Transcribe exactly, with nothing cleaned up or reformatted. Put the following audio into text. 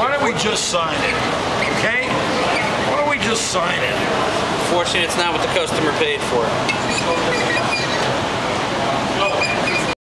Why don't we just sign it? Okay? Why don't we just sign it? Unfortunately, it's not what the customer paid for.